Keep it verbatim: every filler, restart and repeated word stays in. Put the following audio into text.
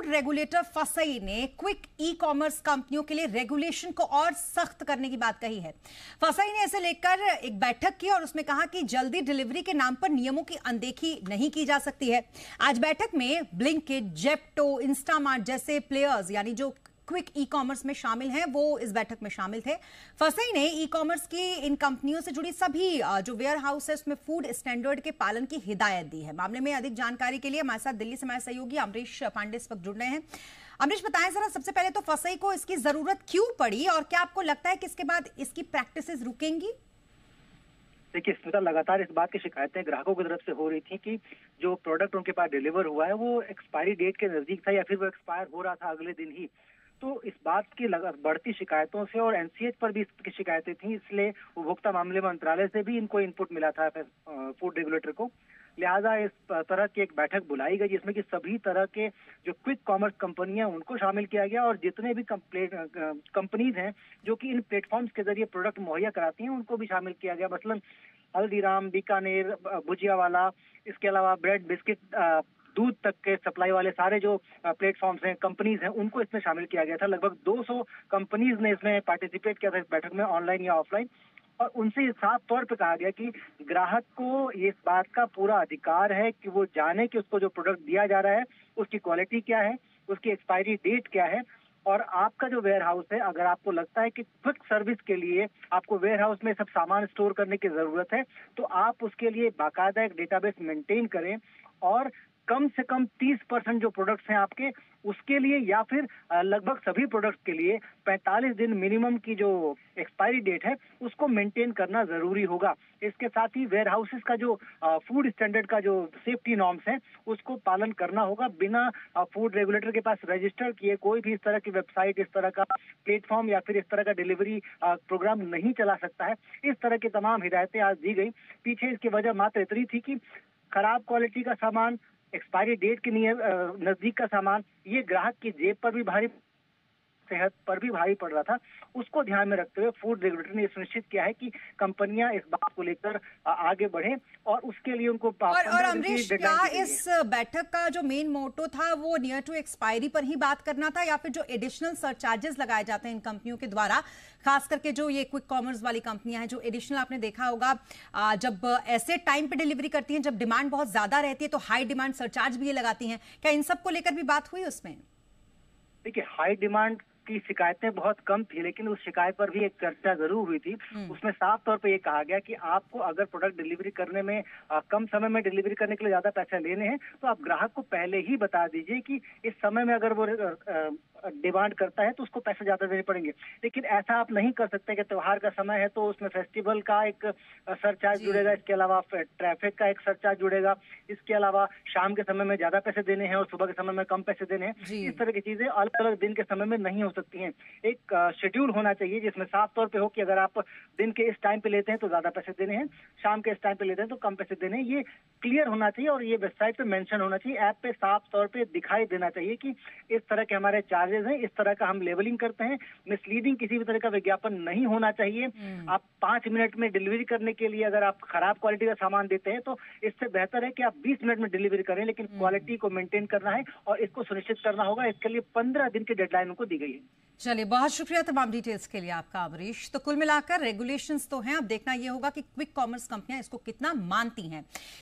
Food regulator फसई ने quick e commerce कंपनियों के लिए रेगुलेशन को और सख्त करने की बात कही है। फसई ने इसे लेकर एक बैठक की और उसमें कहा कि जल्दी डिलीवरी के नाम पर नियमों की अनदेखी नहीं की जा सकती है। आज बैठक में ब्लिंकिट, जेप्टो, इंस्टामार्ट जैसे प्लेयर्स यानी जो क्विक ई कॉमर्स में शामिल हैं वो इस बैठक में शामिल थे। फसई ने ई कॉमर्स की इन कंपनियों से जुड़ी सभी जो वेयर हाउस है उसमें फूड स्टैंडर्ड के पालन की हिदायत दी है। मामले में अधिक जानकारी के लिए हमारे साथ दिल्ली से हमारे सहयोगी अमरीश पांडे इस वक्त जुड़ रहे हैं। अमरीश, बताएं जरा, सबसे पहले तो फसई को इसकी जरूरत क्यों पड़ी और क्या आपको लगता है कि इसके बाद इसकी प्रैक्टिसेस रुकेंगी? देखिए स्मिता, लगातार इस बात की शिकायतें ग्राहकों की तरफ से हो रही थी कि जो प्रोडक्ट उनके पास डिलीवर हुआ है वो एक्सपायरी डेट के नजदीक था या फिर वो एक्सपायर हो रहा था अगले दिन ही। तो इस बात की बढ़ती शिकायतों से और एनसीएच पर भी इसकी शिकायतें थी, इसलिए उपभोक्ता मामले मंत्रालय से भी इनको इनपुट मिला था फूड रेगुलेटर को। लिहाजा इस तरह की एक बैठक बुलाई गई जिसमें कि सभी तरह के जो क्विक कॉमर्स कंपनियां उनको शामिल किया गया और जितने भी कंपनीज हैं जो कि इन प्लेटफॉर्म्स के जरिए प्रोडक्ट मुहैया कराती हैं उनको भी शामिल किया गया। मसलन हल्दीराम, बीकानेर, भुजिया वाला, इसके अलावा ब्रेड, बिस्किट, दूध तक के सप्लाई वाले सारे जो प्लेटफॉर्म्स हैं, कंपनीज हैं, उनको इसमें शामिल किया गया था। लगभग दो सौ कंपनीज ने इसमें पार्टिसिपेट किया था इस बैठक में, ऑनलाइन या ऑफलाइन। और उनसे साफ तौर पे कहा गया कि ग्राहक को इस बात का पूरा अधिकार है कि वो जाने कि उसको जो प्रोडक्ट दिया जा रहा है उसकी क्वालिटी क्या है, उसकी एक्सपायरी डेट क्या है। और आपका जो वेयर हाउस है, अगर आपको लगता है कि क्विक सर्विस के लिए आपको वेयर हाउस में सब सामान स्टोर करने की जरूरत है तो आप उसके लिए बाकायदा एक डेटाबेस मेंटेन करें और कम से कम तीस परसेंट जो प्रोडक्ट्स हैं आपके उसके लिए या फिर लगभग सभी प्रोडक्ट्स के लिए पैंतालीस दिन मिनिमम की जो एक्सपायरी डेट है उसको मेंटेन करना जरूरी होगा। इसके साथ ही वेयर हाउसेस का जो फूड स्टैंडर्ड का जो सेफ्टी नॉर्म्स है उसको पालन करना होगा। बिना फूड रेगुलेटर के पास रजिस्टर किए कोई भी इस तरह की वेबसाइट, इस तरह का प्लेटफॉर्म या फिर इस तरह का डिलीवरी प्रोग्राम नहीं चला सकता है। इस तरह की तमाम हिदायतें आज दी गई। पीछे इसकी वजह मात्र इतनी थी कि खराब क्वालिटी का सामान, एक्सपायरी डेट के नजदीक का सामान, ये ग्राहक की जेब पर भी भारी, सेहत पर भी भारी पड़ रहा था। उसको ध्यान में रखते हुए फूड रेगुलेटर ने सुनिश्चित किया है कि कंपनियां इस बात को लेकर आगे बढ़े और उसके लिए उनको और, और अमरीश, क्या इस बैठक का जो मेन मोटो था वो नियर टू एक्सपायरी पर ही बात करना था या फिर जो एडिशनल सरचार्जेस लगाए जाते हैं इन कंपनियों के द्वारा, खास करके जो ये क्विक कॉमर्स वाली कंपनियां हैं, जो एडिशनल आपने देखा होगा जब ऐसे टाइम पे डिलीवरी करती हैं जब डिमांड बहुत ज्यादा रहती है तो हाई डिमांड सरचार्ज भी ये लगाती हैं, क्या इन सब को लेकर भी बात हुई उसमें? देखिए, हाई डिमांड की शिकायतें बहुत कम थी लेकिन उस शिकायत पर भी एक चर्चा जरूर हुई थी। उसमें साफ तौर पे ये कहा गया कि आपको अगर प्रोडक्ट डिलीवरी करने में आ, कम समय में डिलीवरी करने के लिए ज्यादा पैसे लेने हैं तो आप ग्राहक को पहले ही बता दीजिए कि इस समय में अगर वो डिमांड करता है तो उसको पैसे ज्यादा देने पड़ेंगे। लेकिन ऐसा आप नहीं कर सकते कि त्योहार का समय है तो उसमें फेस्टिवल का एक सरचार्ज जुड़ेगा, इसके अलावा ट्रैफिक का एक सरचार्ज जुड़ेगा, इसके अलावा शाम के समय में ज्यादा पैसे देने हैं और सुबह के समय में कम पैसे देने हैं। इस तरह की चीजें अलग अलग दिन के समय में नहीं हो सकती हैं। एक शेड्यूल होना चाहिए जिसमें साफ तौर पे हो कि अगर आप दिन के इस टाइम पे लेते हैं तो ज्यादा पैसे देने हैं, शाम के इस टाइम पे लेते हैं तो कम पैसे देने हैं। ये क्लियर होना चाहिए और ये वेबसाइट पे मेंशन होना चाहिए, ऐप पे साफ तौर पे दिखाई देना चाहिए कि इस तरह के हमारे चार्जेस हैं, इस तरह का हम लेवलिंग करते हैं। मिसलीडिंग किसी भी तरह का विज्ञापन नहीं होना चाहिए। आप पांच मिनट में डिलीवरी करने के लिए अगर आप खराब क्वालिटी का सामान देते हैं तो इससे बेहतर है कि आप बीस मिनट में डिलीवरी करें, लेकिन क्वालिटी को मेंटेन करना है और इसको सुनिश्चित करना होगा। इसके लिए पंद्रह दिन की डेडलाइन उनको दी गई है। चलिए, बहुत शुक्रिया तमाम डिटेल्स के लिए आपका अमरीश। तो कुल मिलाकर रेगुलेशंस तो हैं, अब देखना यह होगा कि क्विक कॉमर्स कंपनियां इसको कितना मानती हैं।